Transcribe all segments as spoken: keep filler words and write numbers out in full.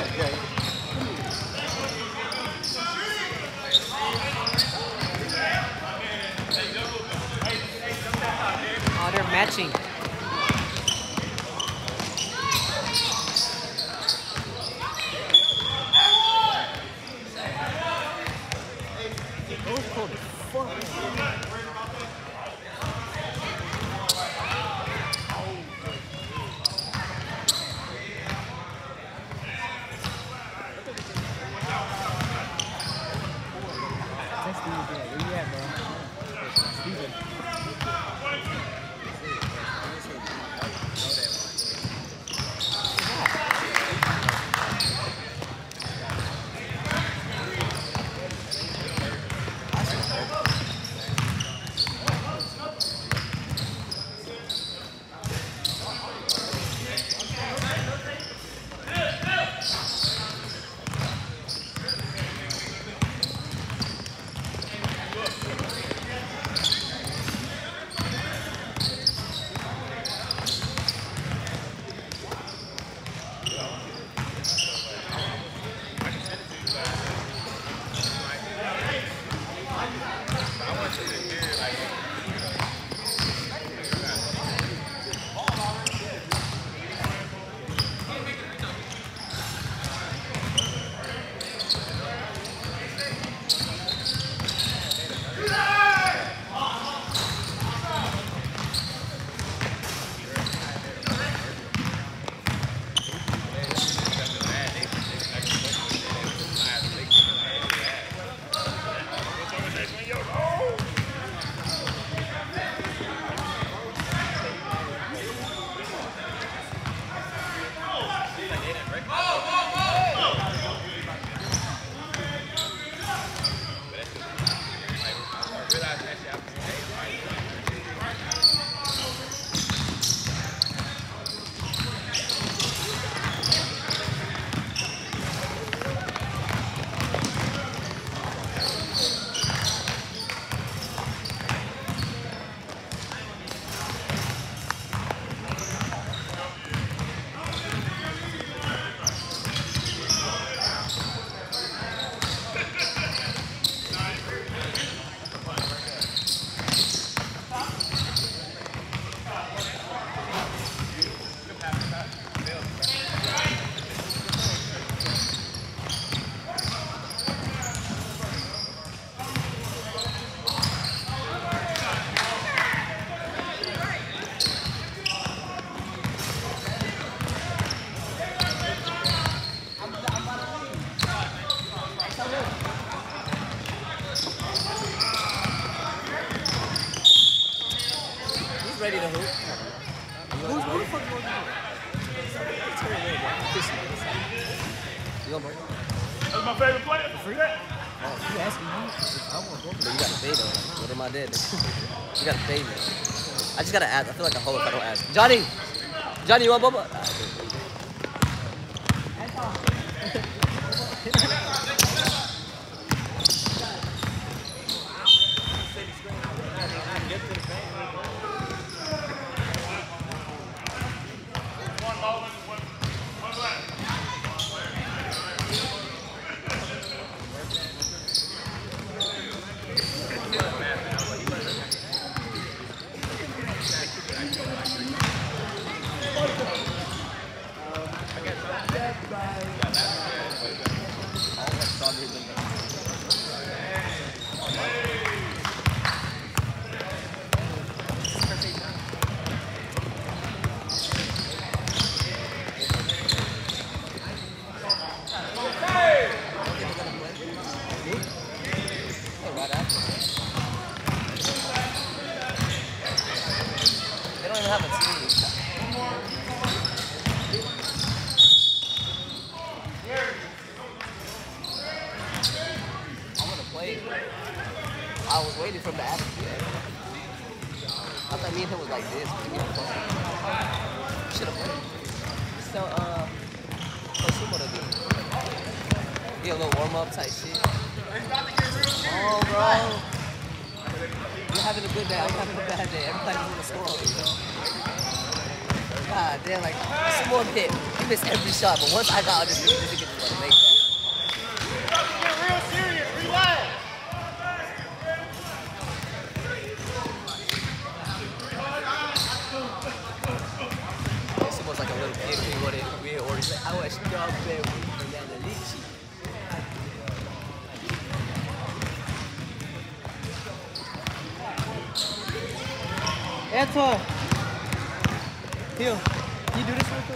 Oh, they're matching. Those cold as fuck. Ready to hoop. Who's who the fuck going on? You going, bro? That's my favorite player. For free? Oh, you asking me? I want to go. But you got to pay though. What am I dead? You got to pay me. I just got to ask. I feel like a hoe if I don't ask. Johnny! Johnny, you want Bubba? I was waiting for him to ask me. I thought me and him was like this. Should have played. So, uh, what's sumo to do? Get a little warm up type shit. Oh, bro. You're having a good day. I'm having a bad day. Everybody's in the score. God damn, like, sumo pit. He missed every shot, but once I got on this nigga, this nigga just wanna make that. Get real serious. Relax. It's almost like a little kid when he wanted we order. He's like, I want strawberry banana lychee. Antoine! Heel, can you do this real quick?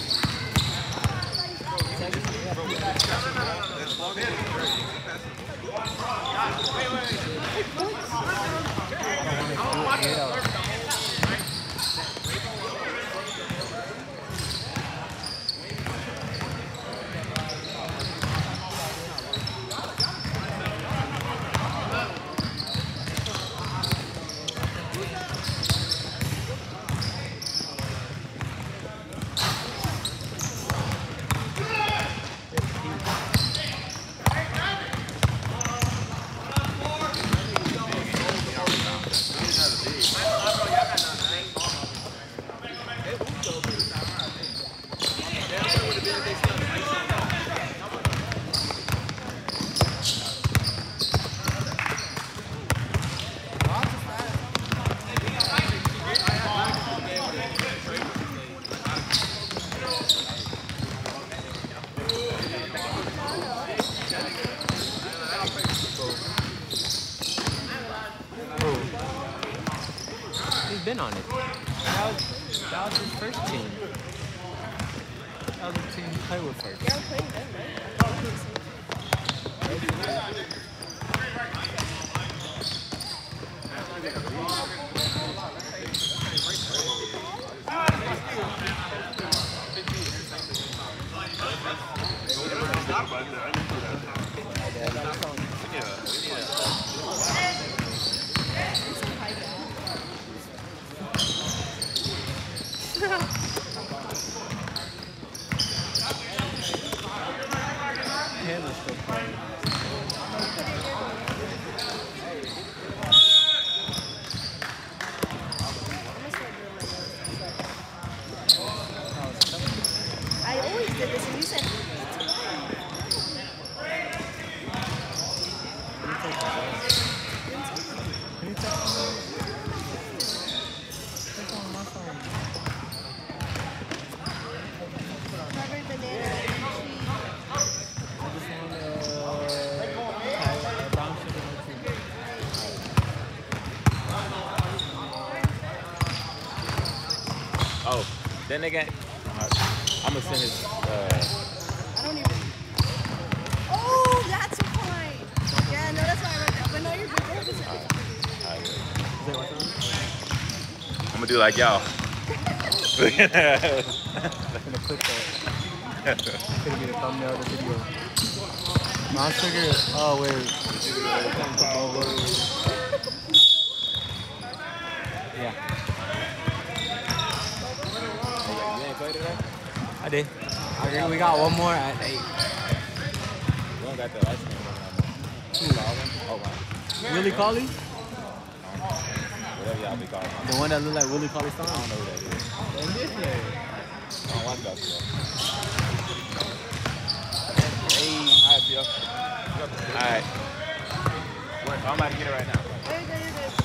Been on it. That was, that was his first team. That was the team he played with first. Yeah, I'm playing them, I always did this, and you said Oh, then they got. I'm gonna send his. Uh, I don't even. Oh, that's a point. Yeah, no, that's why I wrote that. But no, you're good. Go ahead. I'm gonna do like y'all. I'm gonna click that. It's gonna be the thumbnail of the video. Mouse trigger. Oh wait. Yeah. You ain't played today? I did. I agree. We got one more at eight. We don't got the ice cream on that. Oh wow. Willie Cauley? Whatever y'all be calling him. The one that looked like Willie Cauley Stein? I don't know who that is. The N B A player. I don't watch basketball. Hey. Alright, Pio. Alright. I'm about to get it right now. There you go, you're good.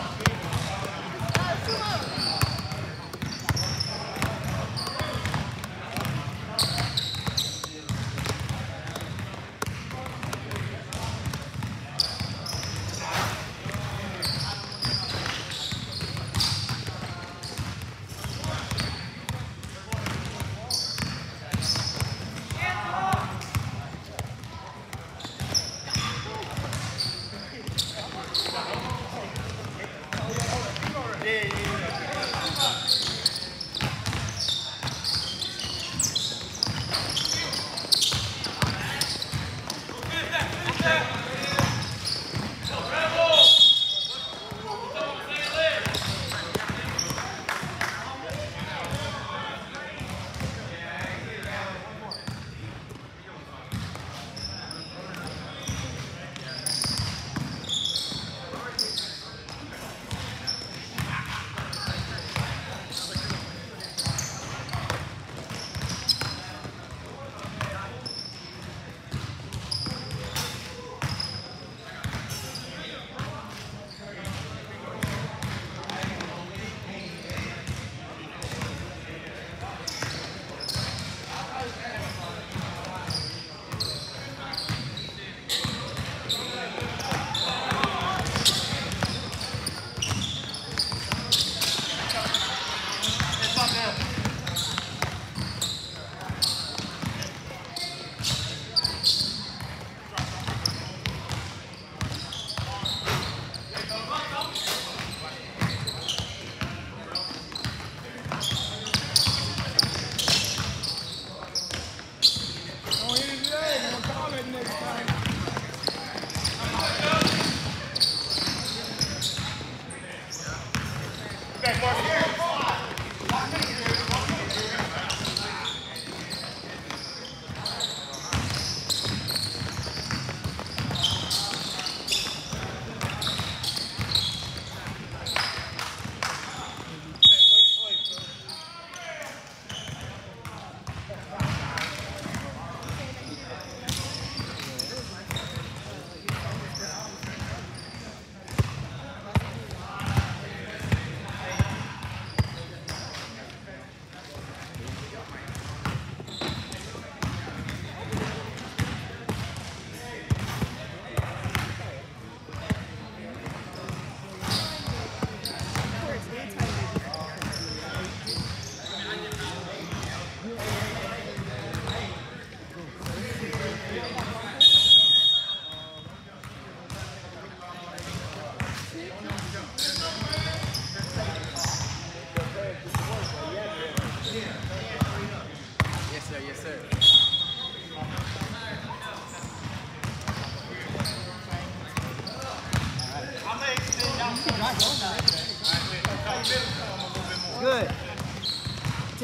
Two more.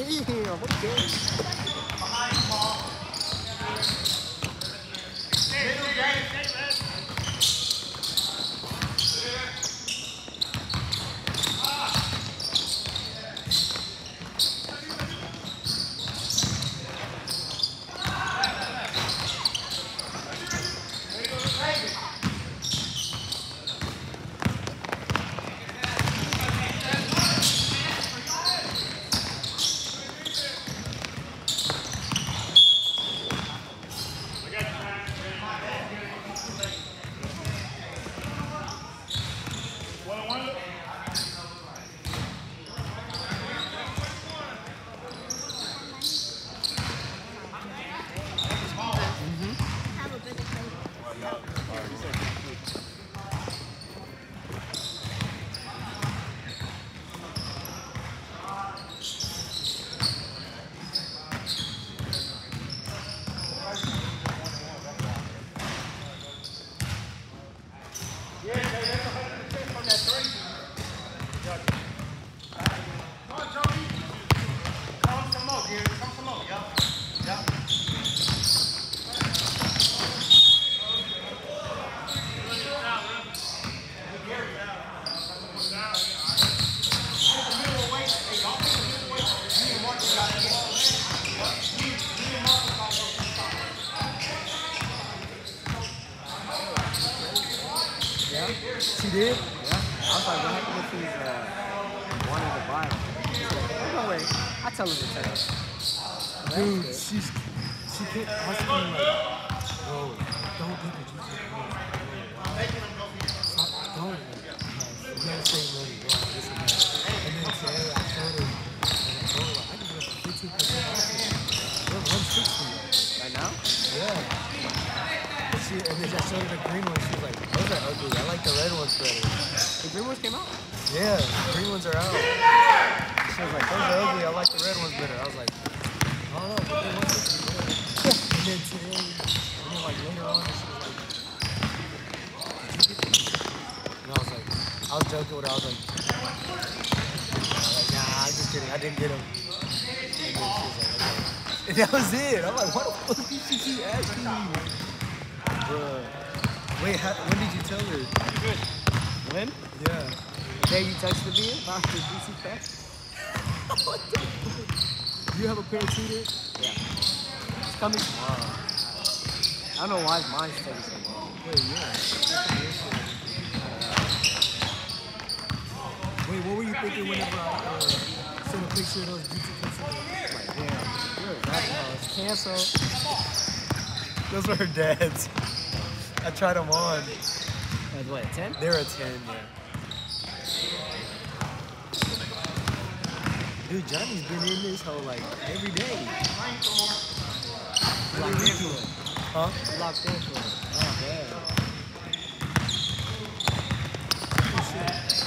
Damn, okay. Have a bigger table. Come some more, Gary. Come some more. Yup. Yup. Yeah? She did? Yeah. I was like, what happened if he's uh, wanted to buy them? No way. I tell him to tell her. Dude, she's, she kept asking me like, bro, don't get the juice. Stop, don't. You gotta say money, bro, this and that. And then today I told her, like, bro, I can get fifteen percent off it. We're one sixty. Right now? Yeah. She, and then I showed her the green ones. She was like, those are ugly. I like the red ones better. The green ones came out? Yeah, the green ones are out. She was like, those are ugly. I like the red ones better. I was like, I don't know, but they're one sixty. And then today, and then like later on, she was like, did you get these? And I was like, I was joking with her. I was like, I was like nah, I'm just kidding. I didn't get them. And then she was like, okay. And that was it. I'm like, what the fuck did she keep asking me? Bruh. Wait, how, when did you tell her? Good. When? Yeah. The day you texted me about the D C pack? What the fuck? You have a pair of tutors? Yeah. It's coming tomorrow. I don't know why mine's taking so long. Wait, yeah. Wait, what were you thinking whenever I uh, sent a picture of those D C packs? Like, damn, you're a rap house. Cancel. Those were her dad's. I tried them on. That's what, a ten? They're a ten, yeah. Dude, Johnny's been in this whole, like, every day. Locked in for it. Huh? Locked in for it. Oh, yeah. Oh, shit.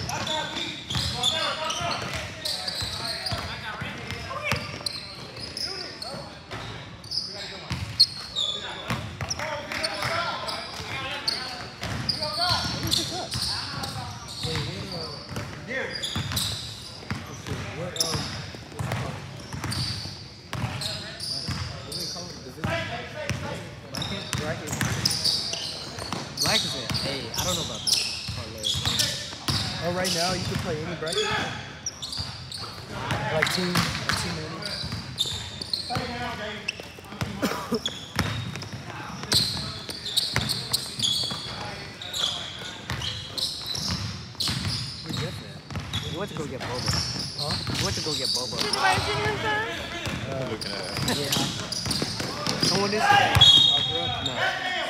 I don't know about this parlay. Oh, right now you can play any bracket? Like team, team any? We're different. We went to go get boba. Huh? We went to go get boba. Did you buy a junior son? Uh, looking at it. Yeah. Someone is today. No.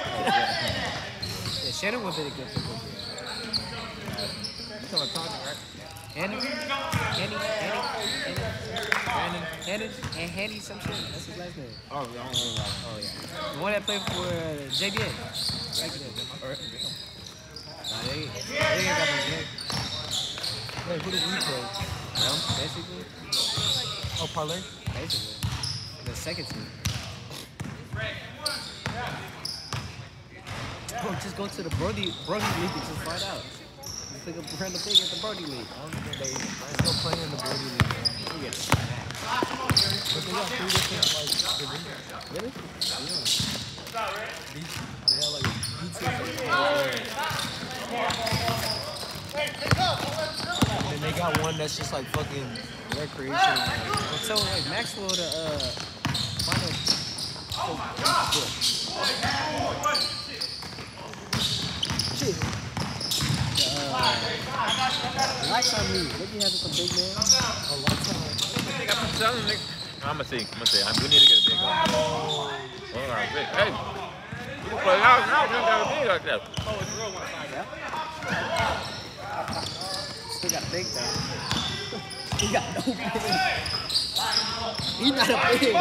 Yeah, Shannon would be a good football player. You talking about talking, right? Hanny? Hanny? Hanny? Hanny? Brandon? Hanny? And Hanny some shit? That's his last name. Oh, I don't know that. Oh, yeah. The one that played for uh, J B N. Right there. Nah, they, they ain't got no game. Wait, who did we play? Well, basically. Oh, parlay? Basically. The second team. Bro, just go to the Brody Brody League and just find out. Just pick up a random thing at the Brody League. I don't think they. Let's go play in the Brody League. Man. We get smacked. But they got three different like divisions. Really? Yeah. Beach, they have like beaches and and then they got one that's just like fucking recreation. Like, So like Maxwell the uh final shit. The uh Lifetime League. What you having some big man? a lifetime. I'm telling you. I'm gonna see. I'm gonna see. I- We need to get a big one. Oh, all right, big. Hey, you can play out now. You don't got a big like that. Still got big though. He got no big. He's not a big.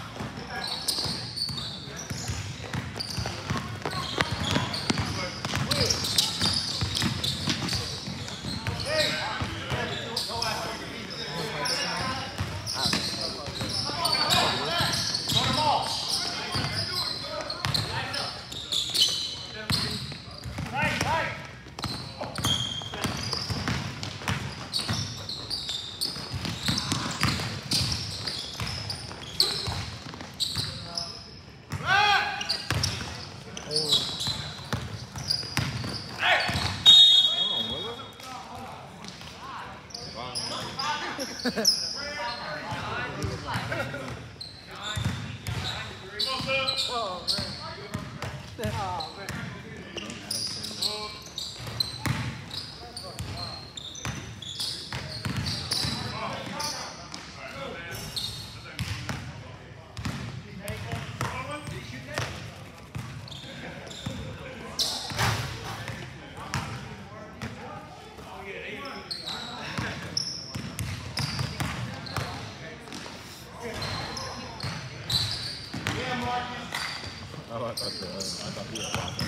Oh, I thought, uh, I thought he had five.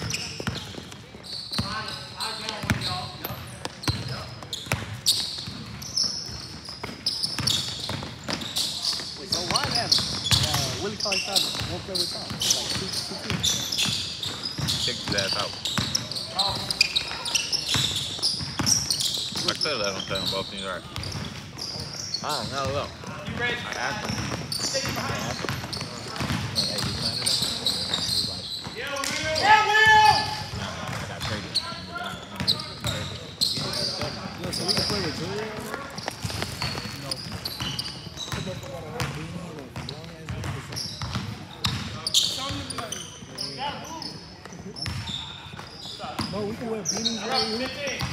Wait, so why have uh, Willie Cauley Stein won't play with Tom? Like two, two teams. Kick his ass out. I said that on time, both teams are. I don't know, look. You ready? I asked him. Take it behind. I asked him. Hey, you signed it up? He was like, Yeah, Will! Yeah, Will! I got traded. Yo, so we can play with Julian? No. Put that foot out of her beanie and a long ass nigga. No, we can wear beanies right here.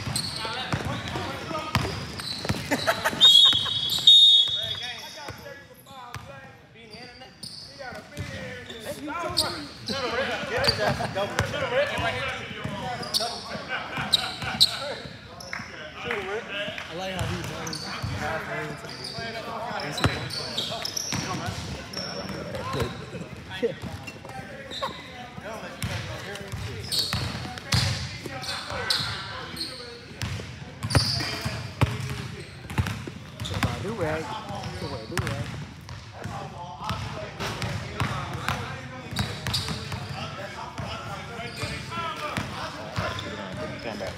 I like how he runs halfway into the Do rag. Do rag. Do rag. Come back.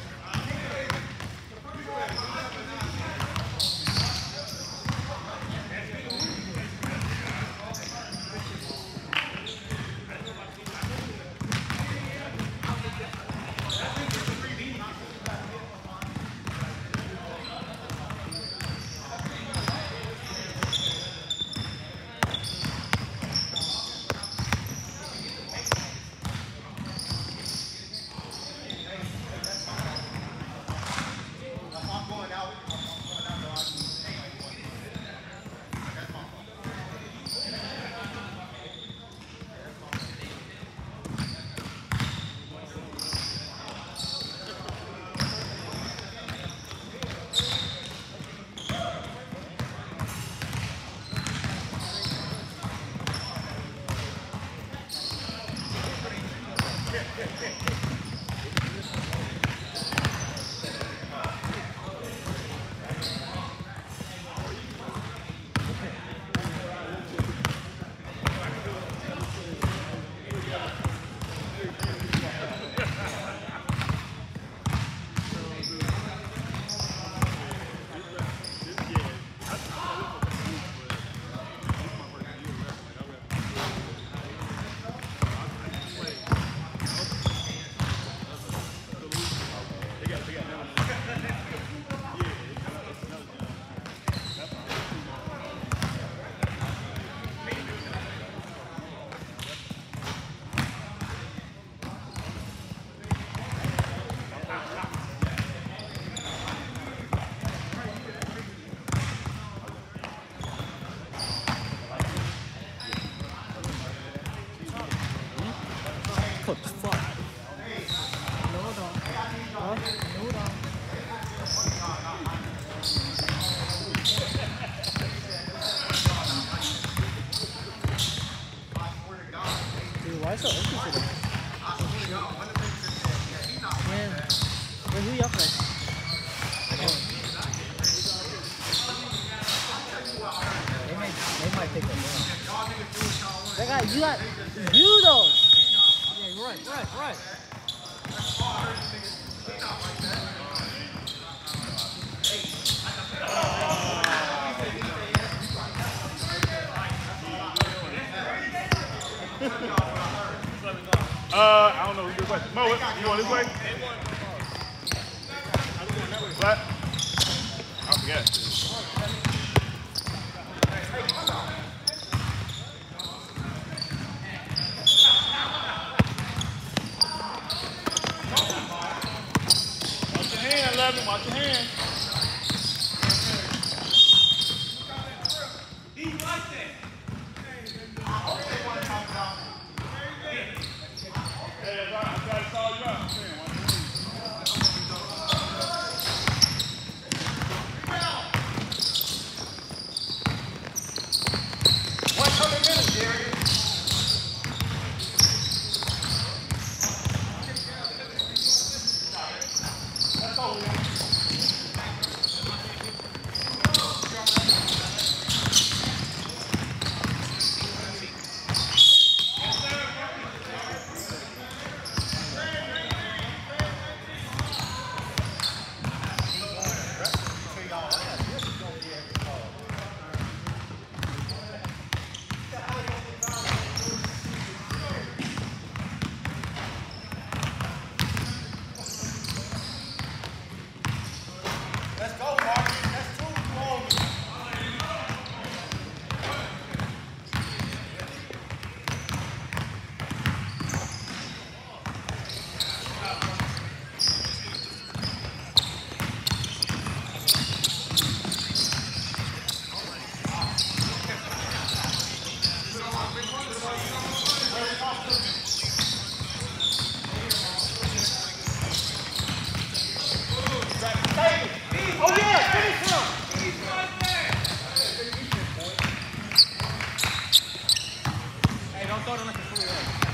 Fuck, fuck. Hold on. Huh? Hold on. Dude, why so empty today? Man. Wait, who y'all play? They might, they might pick up now. That guy, you got you though. Yeah, right, right, right. Uh, I don't know. Good question. Mo, you going this way? What? I forget. Watch your hand, eleven. Watch your hand. Let's go, Marcus. That's two long. Oh yeah, finish him. Hey, don't throw it like a free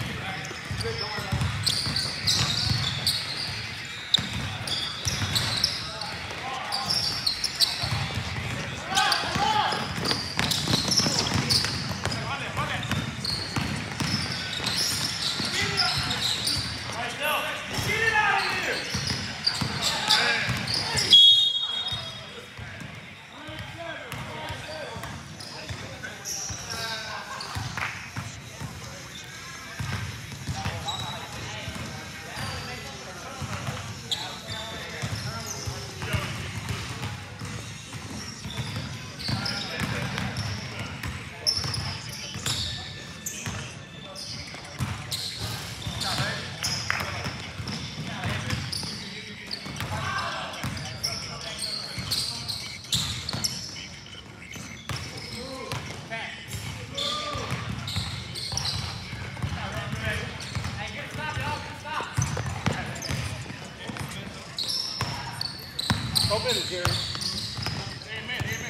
Go get it, Jerry. Amen, amen.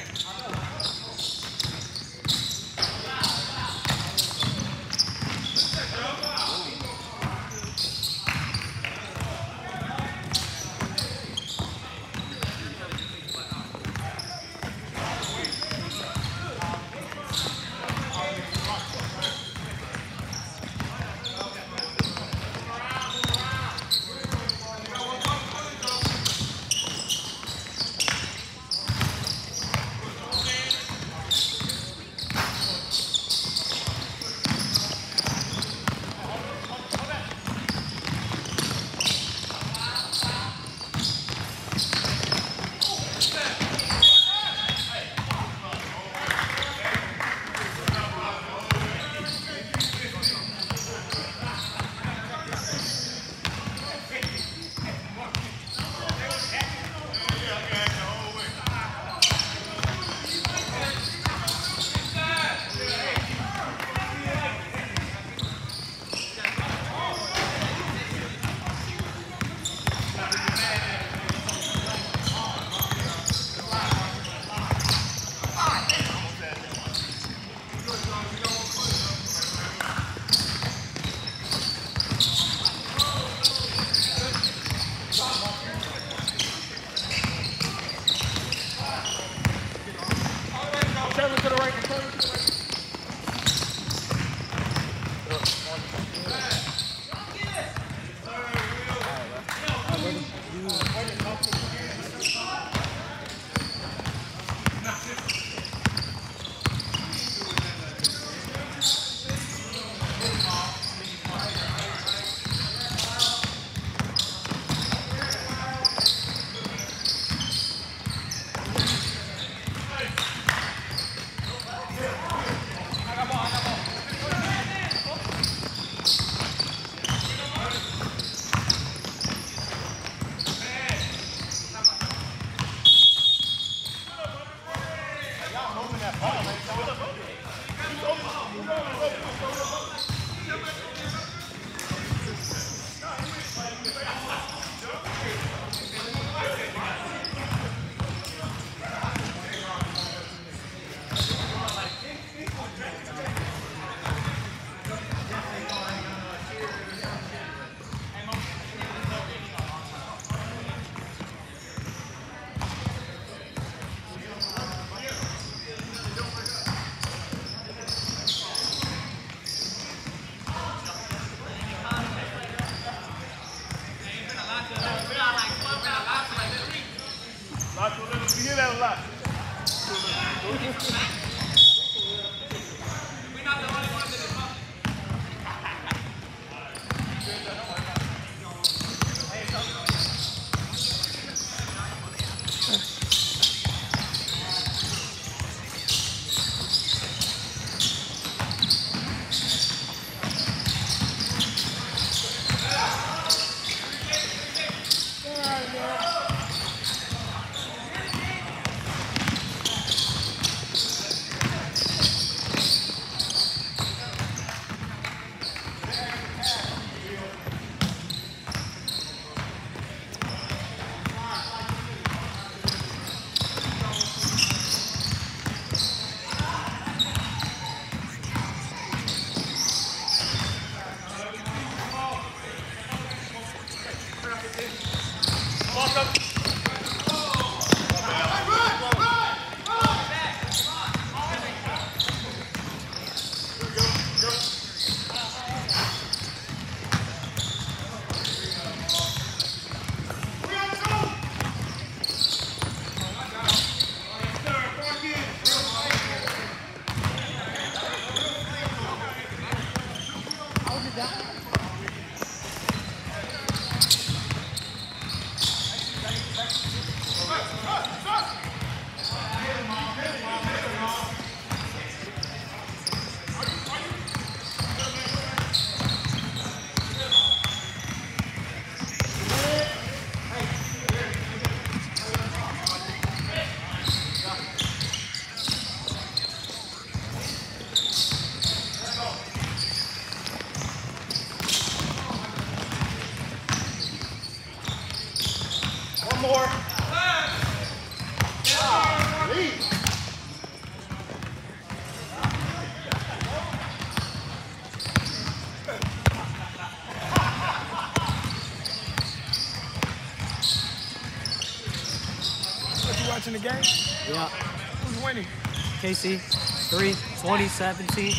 Watching the game? Yeah. Who's winning? K C, three, twenty, seventeen.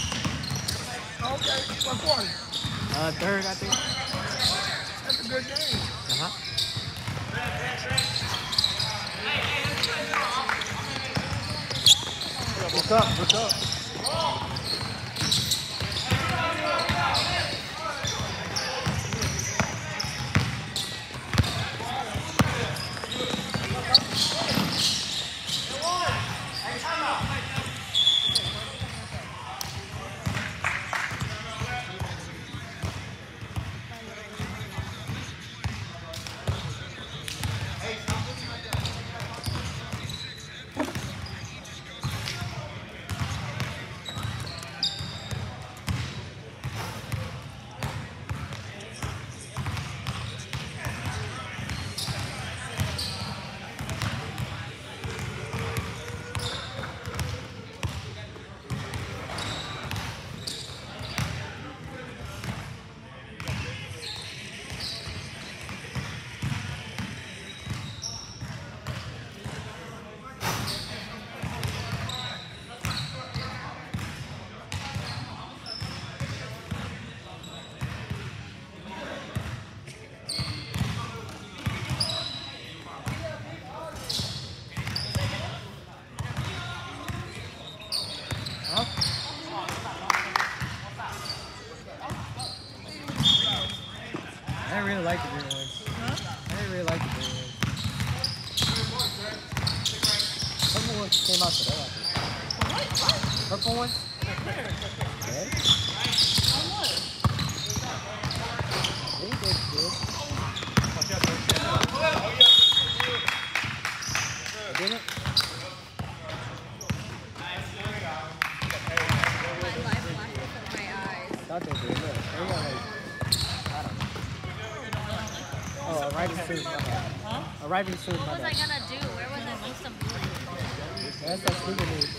Okay, what quarter? Uh, third, I think. That's a good game. Uh-huh. What's up? What's up? I didn't really like the green ones. Huh? I didn't really like the green ones. Purple ones came out today, I think. What? What? Purple ones? Where? Today? On what? I think they're good. Didn't? My life flashed before my eyes. Thought they did. Look, they got like, I don't know. Oh, arriving soon. My bad. Huh? Arriving soon. What My was I bad. gonna do? Where was I supposed to be? That's that stupid news.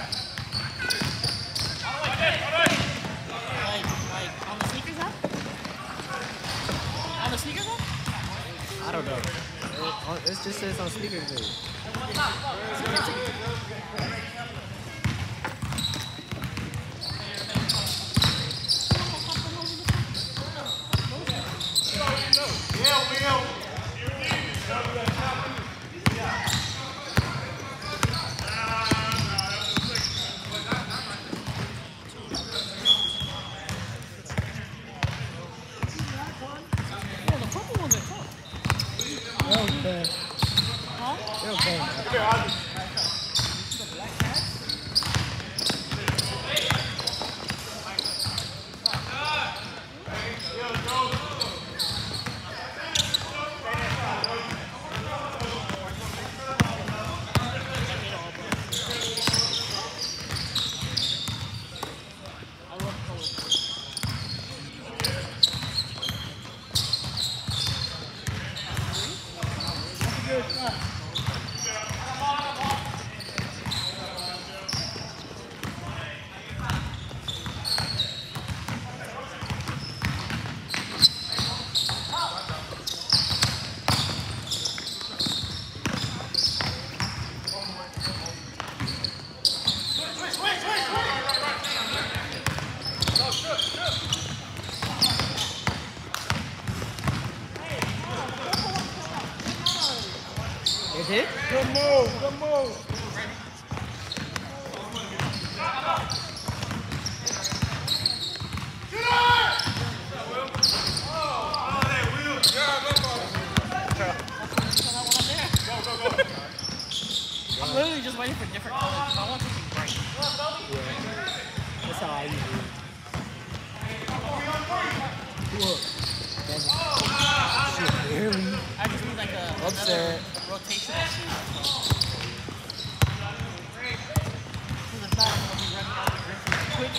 Like, like on the sneakers up? On the sneakers up? I don't know. It, it just says on speaker today. Yeah, Will. Okay. Huh? Okay. Is it? Good move, good move. I'm literally just waiting for different colors. I want something bright. That's how I usually. Look. Shit, barely. I just need like a Upset. rotational shoe. Because if not, I'm going to be running out of quick.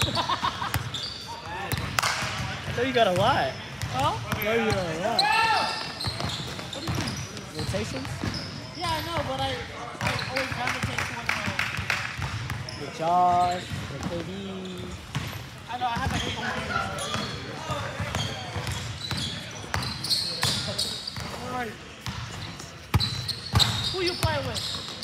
I know you got a lot. Huh? I know you got a lot. What do you mean? Rotations? Yeah, I know, but I, I always gravitate towards my... The Josh, the K D. I know, I have like eight Alright. Who you play with?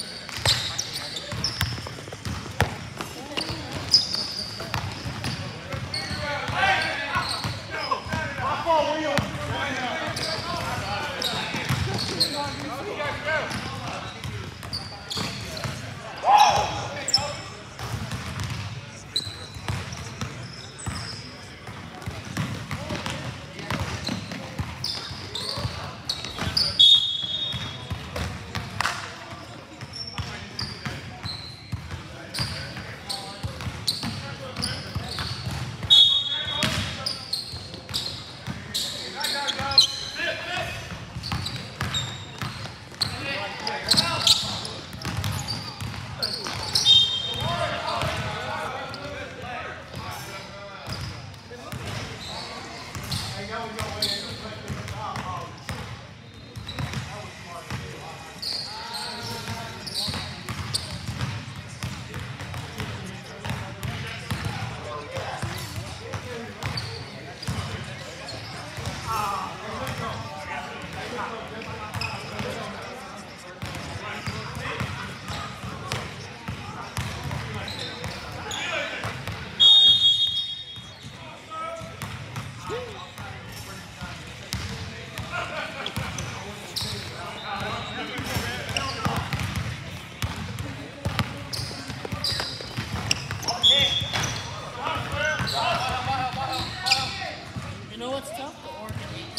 You know what's tough? The Oregon Eagles.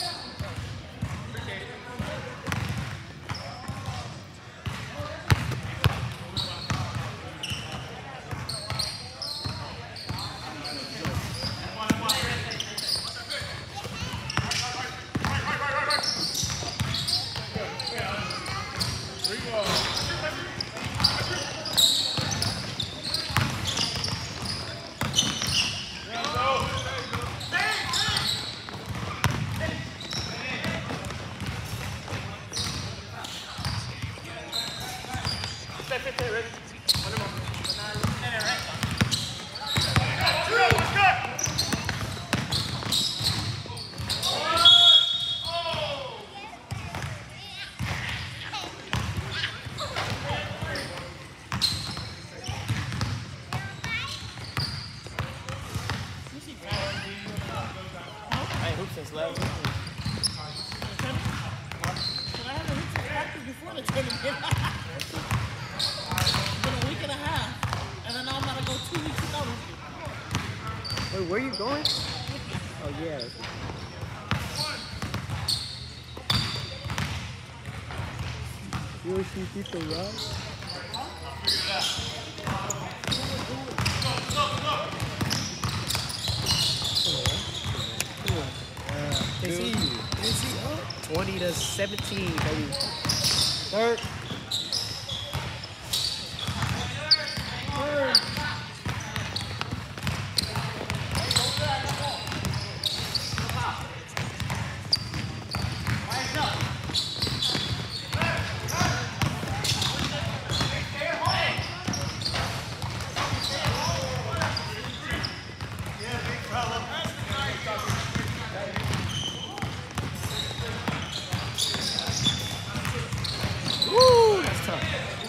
I ain't hooped since last week. But I haven't hit some practice before the tournament. It's been a week and a half. And then now I'm going to go two weeks without hooping. Wait, where you going? Oh, yeah. Yoshihito, right? K C, K C up twenty to seventeen, baby. Third. Third. Woo, that's tough.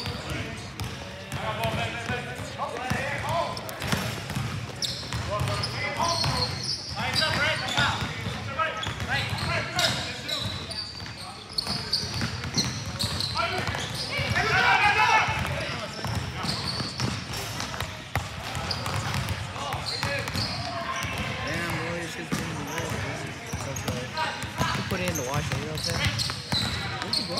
Damn, boy, it's just been weird, man. It's okay. You put it in the washer, you know what I'm saying? Where'd you go?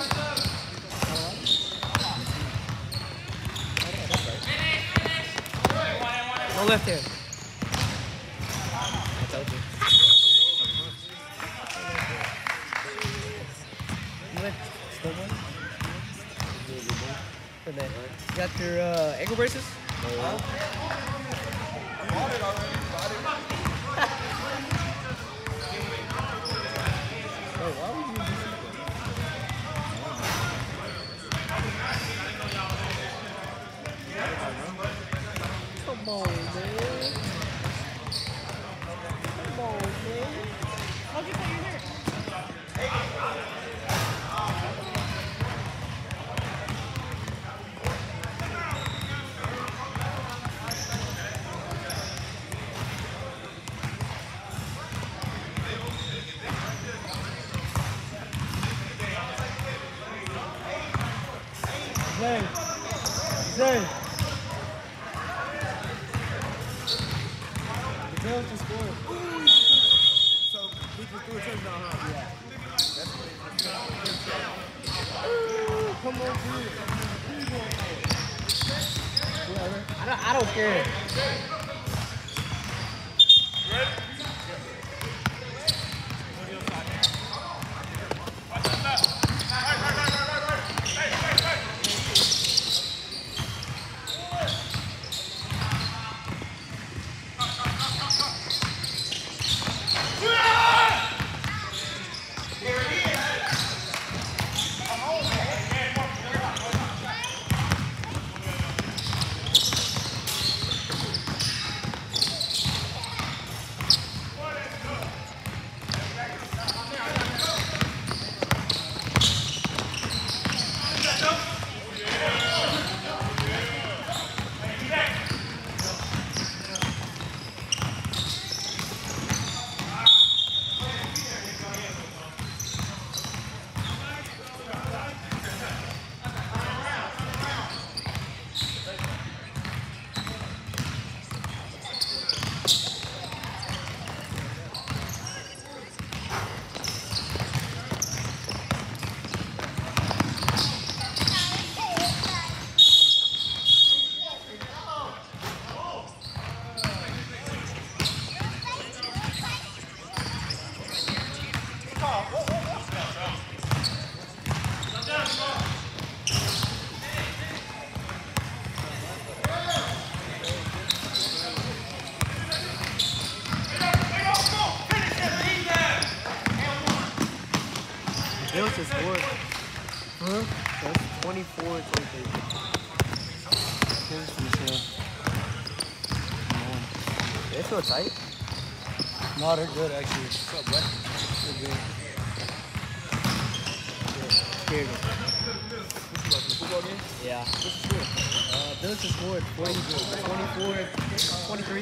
No left hand. I told you. You went slow one? And then, you got your uh, ankle braces? No. Wait, why would you do that? Come on, man. Come on, man. How'd you cut your hair? Zay. Zay. The Tails just scored. So he just threw a touchdown, huh? Yeah. Come on, dude. Whatever. I don't, I don't care. Bills just scored. Huh? That's twenty-four twenty-three. They feel tight. No, they're good, actually. What's up, bud? They're good. Here you go. What you watching, the football game? Yeah. What's the score? Uh, Bills just scored forty, twenty-four twenty-three.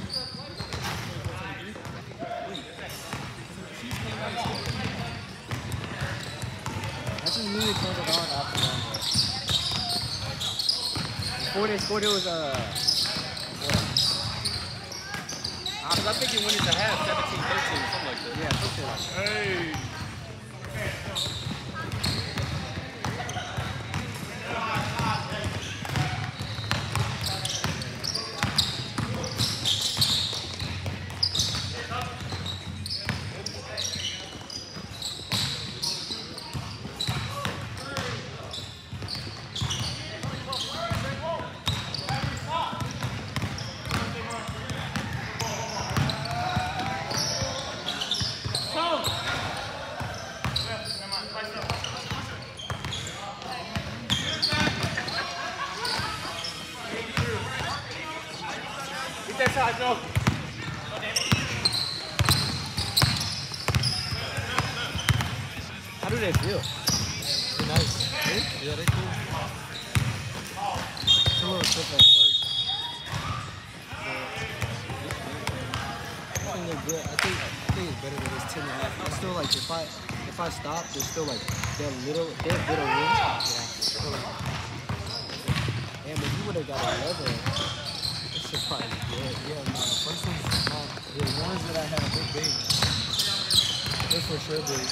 I just knew it turned it on after that. Before they scored, it was, uh, I think he went into half, seventeen thirteen or something like that. yeah, something like that. Hey. How do they feel? They're nice. Yeah, they're cool. It's a little trip at first. I think they're good. I think I think it's better than this ten and a half. I still like if I if I stop, there's still like they're little they're a bit of room. Yeah. So like, damn, if you would have got eleven, it should probably be good. Yeah, no, the first ones, um, the ones that I had, they're big. They're for sure big.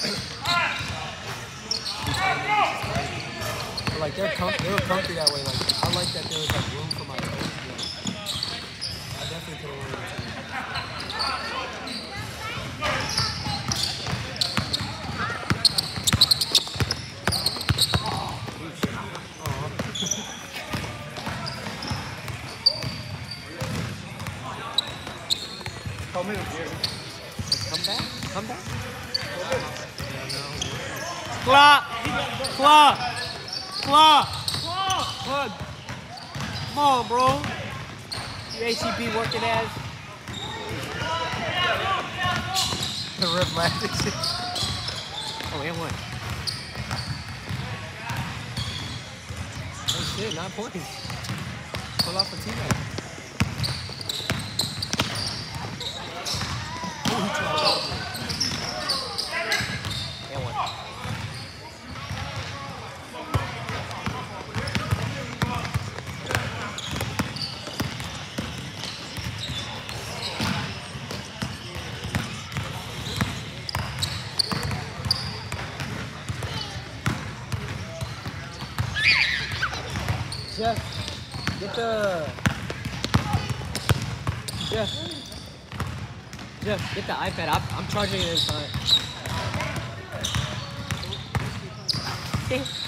But like they're com- they were comfy that way. Like I like that there was like room for my toes. I definitely could have worn it too. Come back. Come back. Claw. Claw. Claw. Claw. Come on, bro. You A C B working ass. The rip magic shit. Oh, and one. Oh shit, nine points. Pull off a teammate. And one. Jeff, get the Jeff. Jeff, get the iPad. I'm, I'm charging it inside. See?